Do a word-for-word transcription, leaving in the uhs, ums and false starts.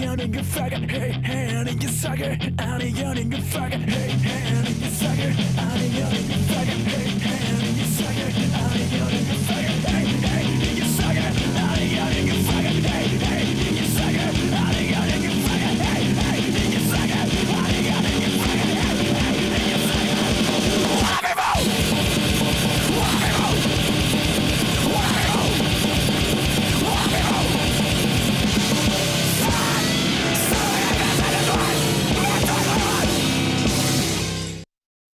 yawning, you faggot. Hey, hand in your sucker. I'm yawning, you faggot. Hey, hand in your sucker. I'm yawning, you faggot. Hey, hand in your sucker. I'm yawning, you faggot.